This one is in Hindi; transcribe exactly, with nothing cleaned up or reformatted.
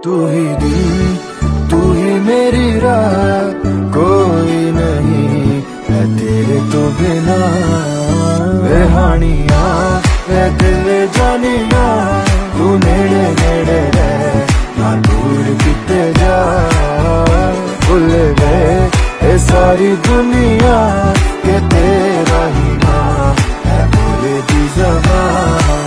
तू ही दिन, तू ही मेरी रात, कोई नहीं है तेरे तो बिना। वे हानिया वे दिल जानिया, तू नेड़े नेड़े रह ना दूर किते जा। भुल गए ये सारी दुनिया के तेरा ही नाम है बोले दी ज़बान।